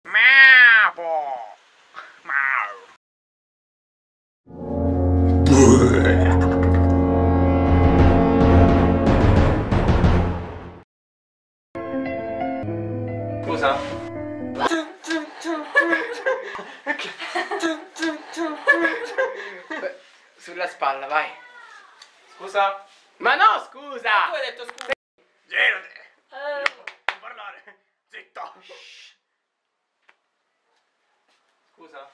Scusa? Sulla spalla, vai. Scusa? Ma no, scusa! Tu hai detto scusa. Girati! Non parlare! Zitto! Scusa?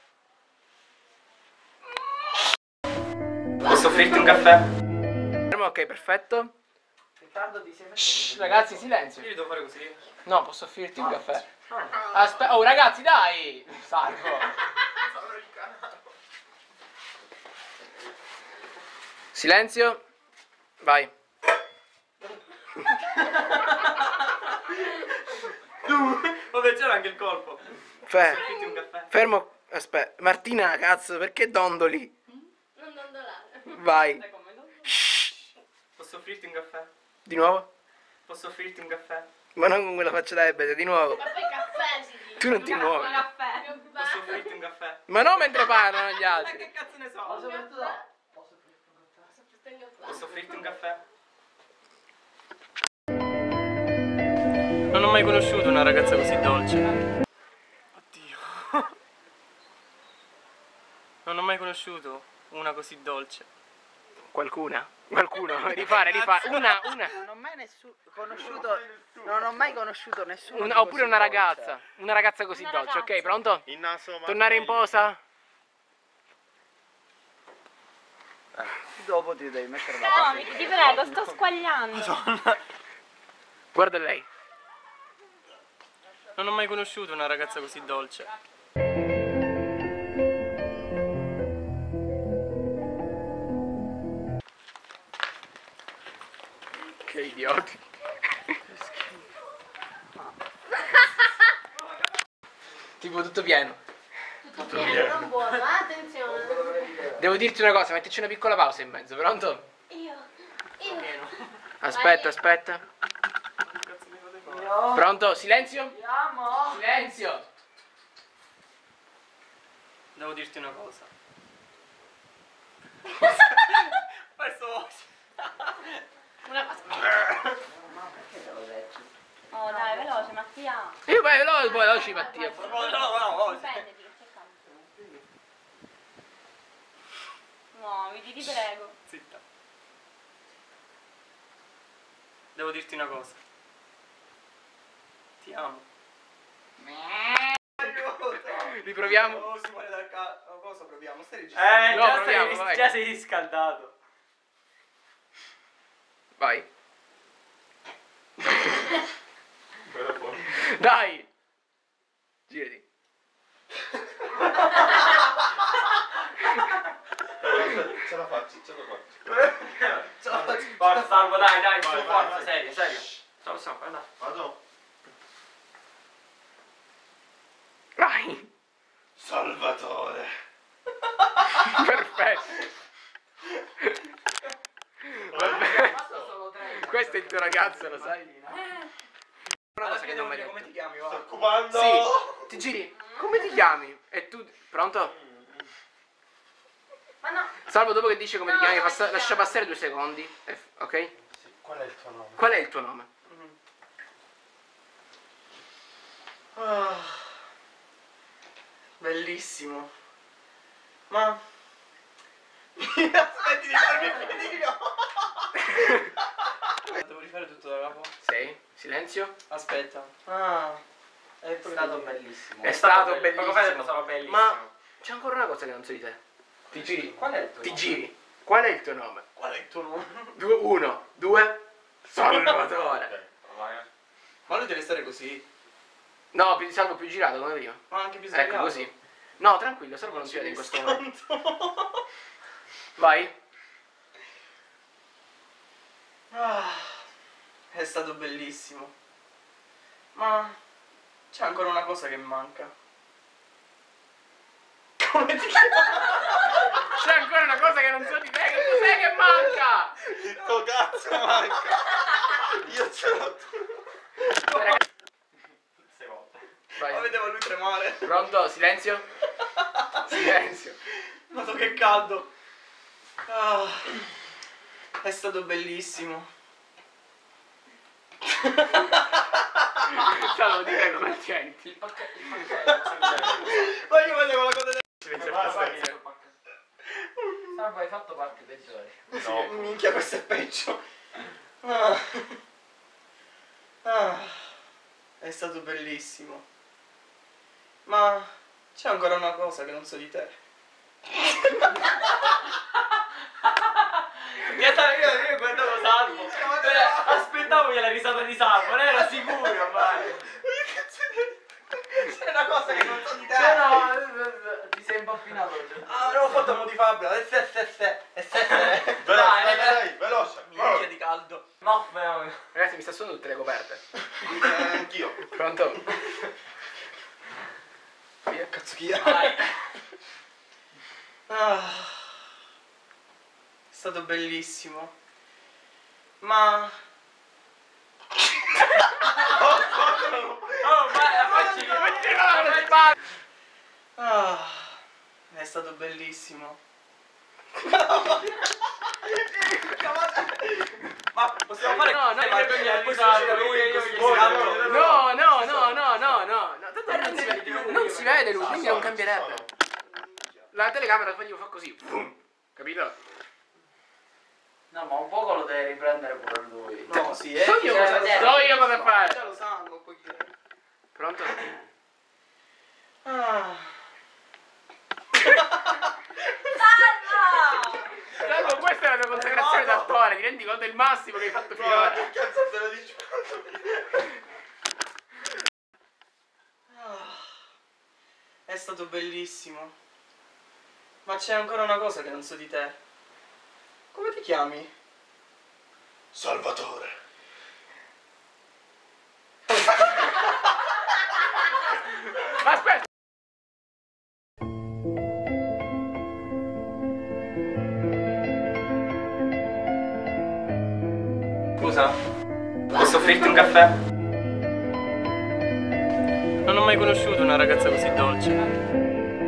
Posso offrirti un caffè? Ok, perfetto. Riccardo, ti sei messo? Shh, ragazzi, silenzio. Io devo fare così. No, posso offrirti un caffè. Aspetta, oh ragazzi, dai! Salvo. Silenzio. Vai. Vabbè, c'era anche il colpo. Offrirti un caffè. Fermo. Aspetta. Martina, cazzo, perché dondoli? Non dondolare. Vai. Dai, come no? Shh. Posso offrirti un caffè? Di nuovo? Posso offrirti un caffè? Ma non con quella faccia da ebete, di nuovo. Ma poi caffè si dice. Tu non ti muovi. Caffè. Posso offrirti un caffè? Ma non mentre parlano gli Ma altri. che cazzo ne so? Posso offrirti un caffè? Non ho mai conosciuto una ragazza così dolce. Oddio. Non ho mai conosciuto una così dolce. Qualcuno, rifare. Una. Non ho mai conosciuto. Non ho mai conosciuto nessuno. Oppure una ragazza. Una ragazza così dolce, ok? Pronto? Il naso Tornare in posa? Dopo ti devi mettere la No, ti prego, sto squagliando. Guarda lei. Non ho mai conosciuto una ragazza così dolce. Che idioti. Tipo tutto pieno. Tutto pieno, non buono, attenzione. Devo dirti una cosa, mettici una piccola pausa in mezzo, pronto? Io. Aspetta. Pronto? Silenzio? Andiamo. Silenzio! Devo dirti una cosa. Questo. Una cosa. Oh dai, veloce Mattia. Io vai veloce Mattia. No. Prenditi, che c'è caldo. Muoviti, ti prego. Zitta. Devo dirti una cosa. Ti amo. Riproviamo? Oh, si muore dal cosa proviamo? Stai registrando? No, proviamo, vai. Già sei riscaldato. Vai. Dai! Girati. Ce la faccio. Forza, Salvo, dai, su, forza, serio. Ciao, dai. Vado. Vai! Salvatore. Perfetto! Vabbè. Questo è il tuo ragazzo, lo sai? Una cosa che non mi hai come detto. ti chiami, Sto va? occupando. Sì, ti giri. Come ti chiami? E tu... Pronto? Ma no. Salvo, dopo che dici come ti No, chiami, no, no. lascia passare 2 secondi. Ok? Sì, qual è il tuo nome? Qual è il tuo nome? Bellissimo. Ma... Aspetti di farmi finire. Devo rifare tutto da capo? Sì, silenzio. Aspetta. È stato bellissimo. È stato bellissimo. Poco fa è stato bellissimo. Ma c'è ancora una cosa che non so di te. Ti giri. Qual è il tuo Ti nome? giri. Qual è il tuo nome? Qual è il tuo nome? 1, 2. Salvatore. Ma lui deve stare così. No, Salvo più girato come prima. Ma anche più sbagliato. Ecco così. No, tranquillo, Salvo non si vede in questo momento. Vai. È stato bellissimo. Ma c'è ancora una cosa che manca. Come ti chiami? C'è ancora una cosa che non so di te. Che cos'è che manca? Il tuo cazzo manca. Io ce l'ho. Sei volte. fai? Ma vedevo lui tremare. Pronto? Silenzio? Silenzio. Guarda che caldo. Ah, è stato bellissimo. Ciao, dire come ti senti. Ma io vedevo la cosa del... Salvo, hai fatto parte peggiore. No. Minchia, questo è peggio. Ah. Ah. È stato bellissimo. Ma c'è ancora una cosa che non so di te. Io guardavo Salvo, aspettavo la risata di Salvo, non ero sicuro ormai. C'è una cosa che non so di te. No, ti sei impappinato. Ah, l'avevo fatto a mo' di Fabio. Dai, veloce. Minchia di caldo. No, fenomeno. Ragazzi, mi sta suonando tutte le coperte. Anch'io. Pronto? Cazzo chi è? Vai. Ah, è stato bellissimo. Ma Oh, vai, facci ah, è stato bellissimo. Ma possiamo fare No, no, ma no, poi succede lui e io gli scappo. No, no, no, no, no, no. Tanto non si vede lui, quindi non cambierebbe. La telecamera poi fa così. Boom. Capito? No, ma un poco lo devi riprendere pure lui. No, sì, So io cosa fare. Già lo sanno poi che... Pronto? Ah. Salva! Salvo, questa è la tua consacrazione d'attore, ti rendi conto del massimo che hai fatto finora? Che cazzo te lo dici? È stato bellissimo. Ma c'è ancora una cosa che non so di te. Come ti chiami? Salvatore. Ma aspetta! Scusa, posso offrirti un caffè? Non ho mai conosciuto una ragazza così dolce.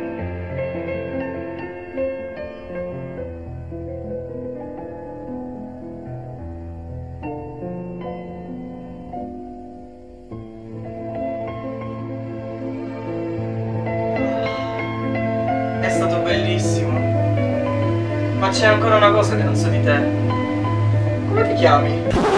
È stato bellissimo. Ma c'è ancora una cosa che non so di te. Come ti chiami?